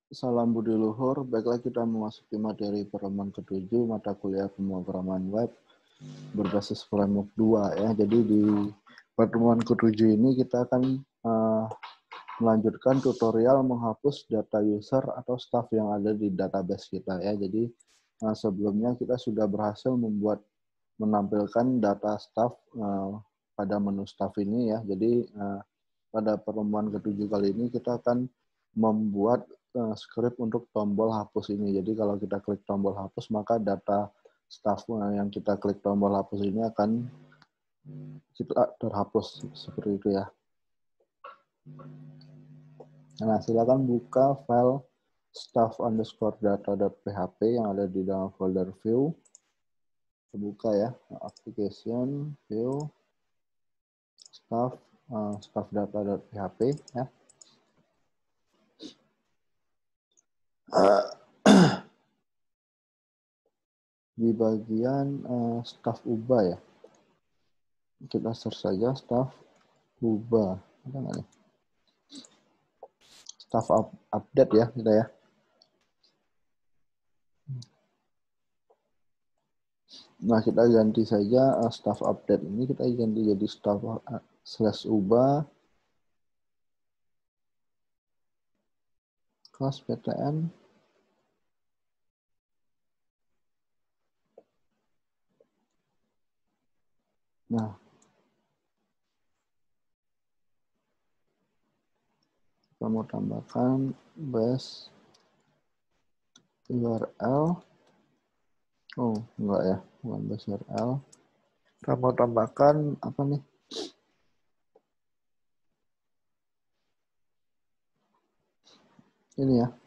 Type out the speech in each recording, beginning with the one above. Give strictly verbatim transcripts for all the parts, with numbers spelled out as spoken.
Salam budi luhur, baiklah kita memasuki materi pertemuan ketujuh mata kuliah pemrograman web berbasis framework dua ya. Jadi di pertemuan ketujuh ini kita akan uh, melanjutkan tutorial menghapus data user atau staff yang ada di database kita ya. Jadi uh, sebelumnya kita sudah berhasil membuat menampilkan data staff uh, pada menu staff ini ya. Jadi uh, pada pertemuan ketujuh kali ini kita akan membuat uh, script untuk tombol hapus ini. Jadi kalau kita klik tombol hapus, maka data staff yang kita klik tombol hapus ini akan kita terhapus seperti itu ya. Nah, silakan buka file staff underscore data.php yang ada di dalam folder view. Buka ya, application, view, staff, uh, staff data.php ya. Di bagian uh, staff ubah ya, kita search saja staff ubah, ada nggak nih? Staff up, update ya kita ya. Nah kita ganti saja uh, staff update ini, kita ganti jadi staff uh, slash ubah kelas P T N. Nah kita mau tambahkan base U R L. Oh enggak ya, bukan base U R L. Kita mau tambahkan apa nih? Ini ya.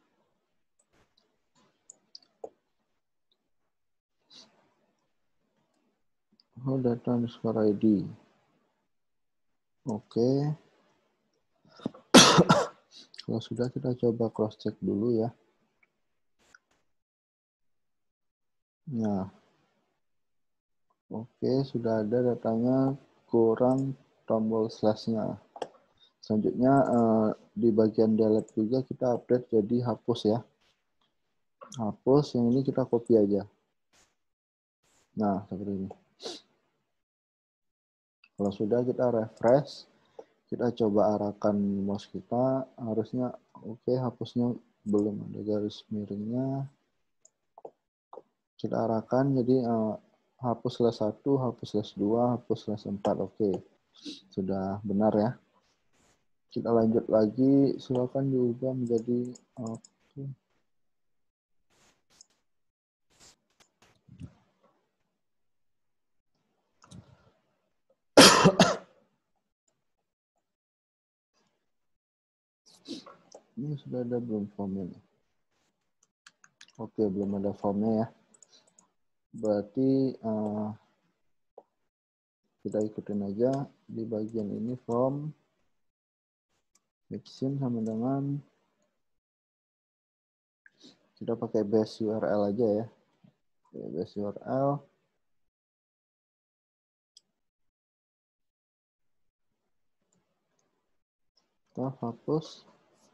Oh, data underscore I D. Oke. Kalau sudah kita coba cross check dulu ya. Nah. Oke, sudah ada datanya, kurang tombol slash-nya. Selanjutnya eh, di bagian delete juga kita update jadi hapus ya. Hapus, yang ini kita copy aja. Nah, seperti ini. Kalau sudah kita refresh, kita coba arahkan mouse kita, harusnya oke, hapusnya belum ada garis miringnya. Kita arahkan jadi eh, hapus slash satu, hapus slash dua, hapus slash empat, oke. Sudah benar ya. Kita lanjut lagi, silakan diubah menjadi oke. Ini sudah ada belum formnya? Oke, belum ada formnya ya. Berarti uh, kita ikutin aja di bagian ini form mixin sama dengan kita pakai base U R L aja ya. Oke, base U R L. Kita hapus.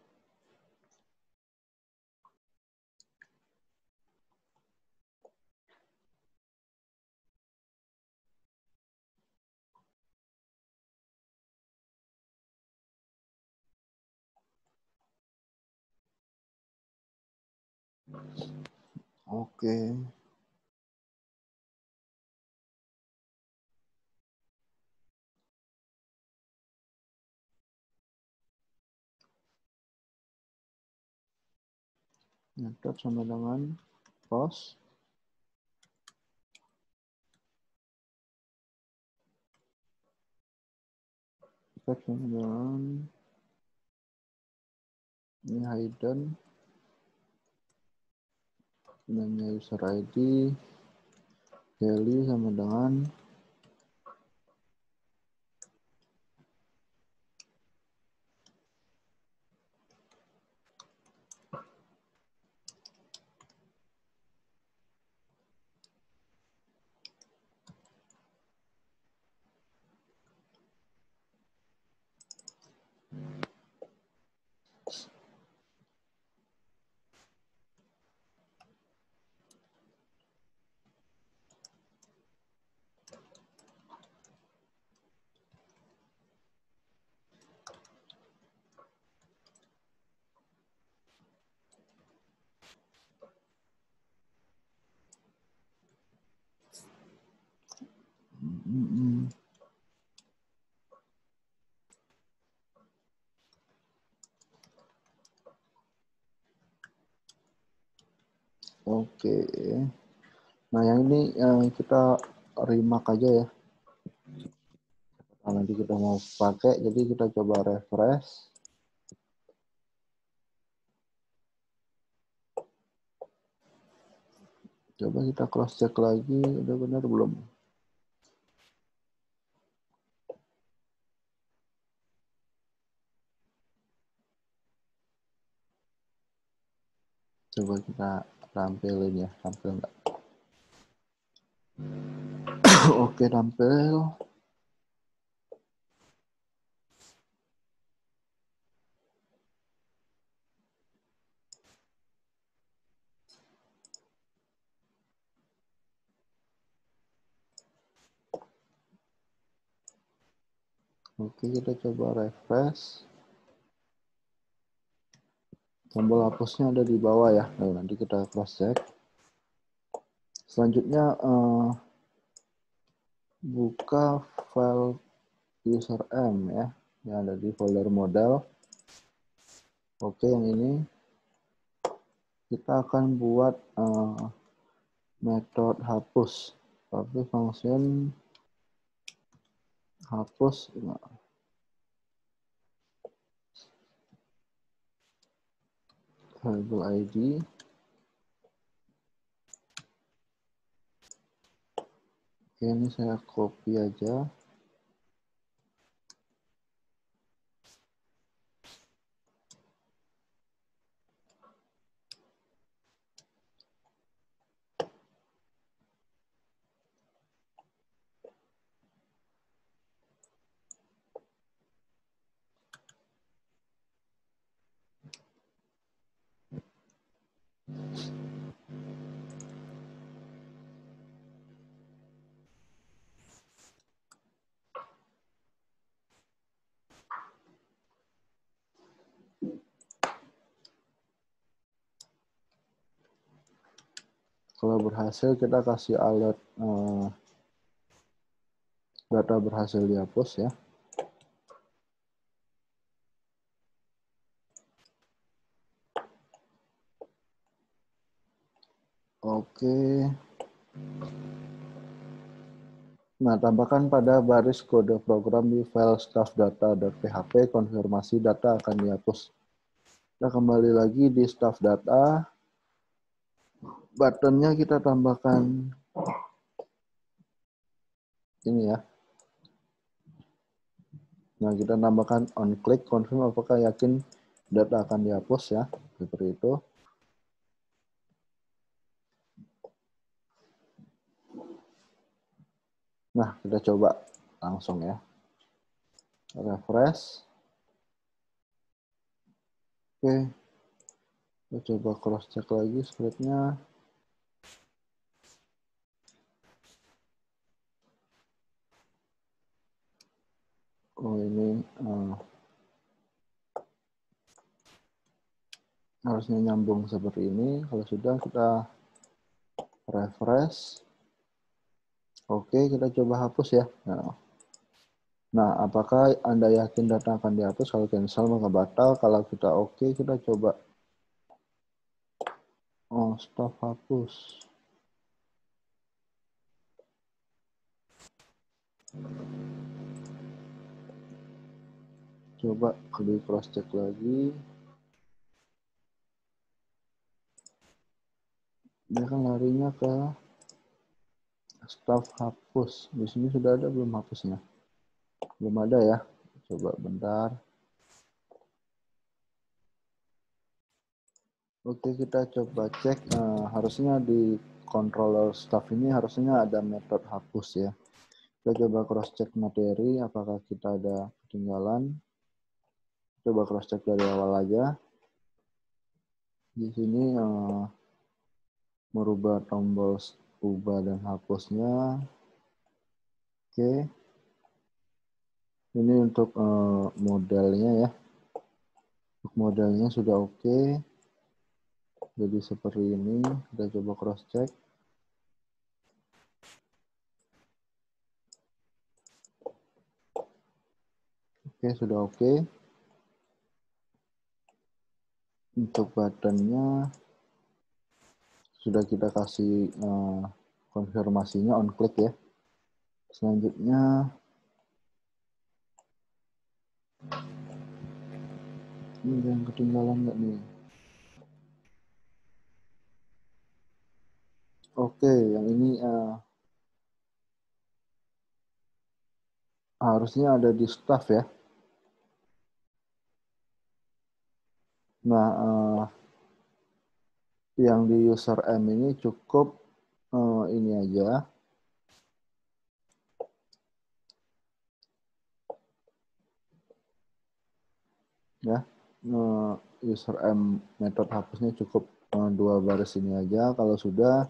Oke. Method sama dengan post. Method sama dengan ini hidden. Namanya user I D. Value sama dengan Oke. Nah, yang ini eh, kita remark aja ya. Nah, nanti kita mau pakai, jadi kita coba refresh. Coba kita cross check lagi, udah benar belum? Coba kita tampilin ya, tampil enggak? Oke, tampil. Oke, kita coba refresh. Tombol hapusnya ada di bawah ya. Nah, nanti kita cross check. Selanjutnya eh, buka file user M ya, yang ada di folder model. Oke, yang ini kita akan buat eh, metode hapus. Tapi function hapus variable I D. Oke, ini saya copy aja. Kalau berhasil kita kasih alert eh, data berhasil dihapus ya. Oke. Nah, tambahkan pada baris kode program di file staff.data.php konfirmasi data akan dihapus. Kita kembali lagi di staff data. Buttonnya kita tambahkan ini ya. Nah, kita tambahkan on click confirm apakah yakin data akan dihapus ya. Seperti itu. Nah, kita coba langsung ya. Refresh. Oke. Kita coba cross check lagi scriptnya. Oh, ini uh, harusnya nyambung seperti ini. Kalau sudah, kita refresh. Oke, kita coba hapus ya. Nah, nah, apakah Anda yakin data akan dihapus? Kalau cancel maka batal. Kalau kita oke, kita coba. Oh, stop hapus. Coba di cross check lagi. Dia kan larinya ke stop hapus. Di sini sudah ada belum hapusnya? Belum ada ya. Coba bentar. Oke, kita coba cek. Nah, harusnya di controller staff ini harusnya ada metode hapus ya. Kita coba cross check materi, apakah kita ada ketinggalan. Coba cross check dari awal aja. Di sini uh, merubah tombol ubah dan hapusnya. Oke. Ini untuk uh, modelnya ya. Untuk modelnya sudah oke. Jadi seperti ini. Kita coba cross check. Oke, sudah oke. Untuk buttonnya sudah kita kasih uh, konfirmasinya on click ya. Selanjutnya ini yang ketinggalan nggak nih? Oke, yang ini uh, harusnya ada di staff ya. Nah, uh, yang di user M ini cukup uh, ini aja. Ya, uh, user M metode hapusnya cukup uh, dua baris ini aja. Kalau sudah,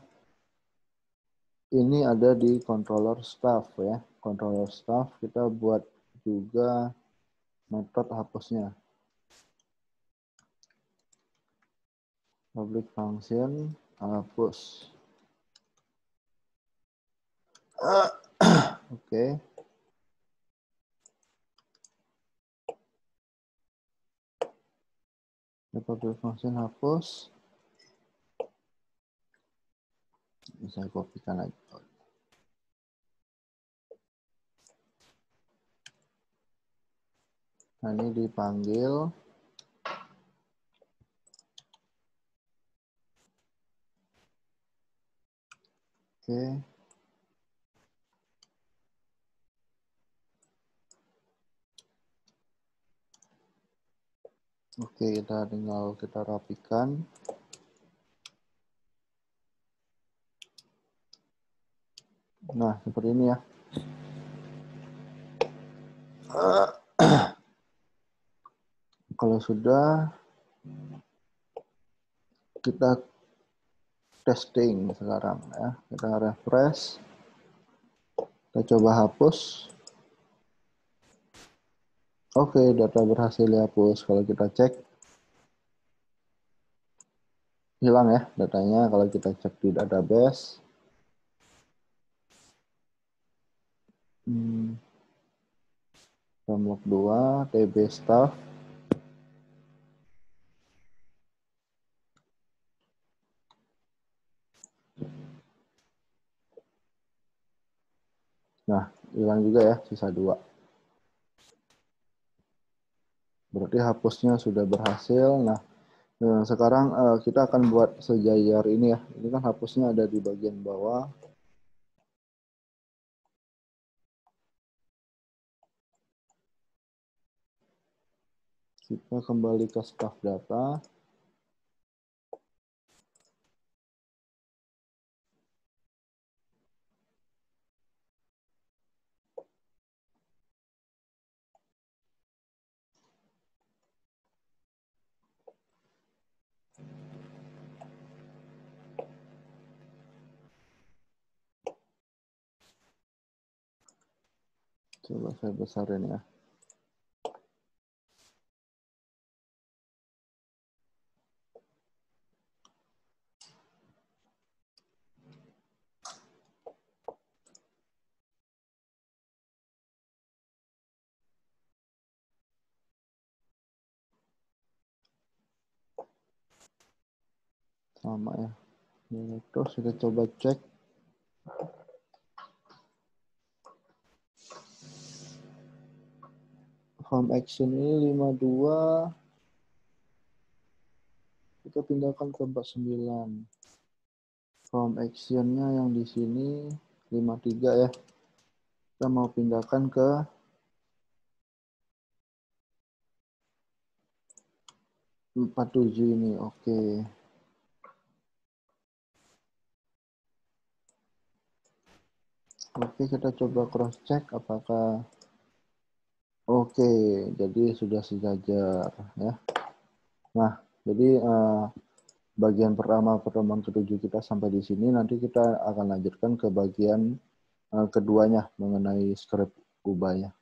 ini ada di controller staff ya. Controller staff kita buat juga metode hapusnya. Public function hapus. Uh, Oke. Okay. Public function hapus. Bisa kopikan aja. Nah, ini dipanggil. Oke. Oke, kita tinggal kita rapikan. Nah, seperti ini ya. Kalau sudah, kita testing sekarang ya. Kita refresh. Kita coba hapus. Oke, data berhasil dihapus. Kalau kita cek, hilang ya datanya. Kalau kita cek di database. Hmm. Framework dua, T B staff. Nah, hilang juga ya, sisa dua. Berarti hapusnya sudah berhasil. Nah, nah sekarang uh, kita akan buat sejajar ini ya. Ini kan hapusnya ada di bagian bawah. Kita kembali ke staff data. Coba saya besarin ya. Sama ya. Terus kita coba cek. Home action ini lima puluh dua. Kita pindahkan ke empat puluh sembilan. Home actionnya yang di sini lima puluh tiga ya. Kita mau pindahkan ke empat puluh tujuh ini. Oke. Oke, kita coba cross check apakah oke, jadi sudah sejajar ya. Nah, jadi uh, bagian pertama pertemuan ketujuh kita sampai di sini. Nanti kita akan lanjutkan ke bagian uh, keduanya mengenai script ubah ya.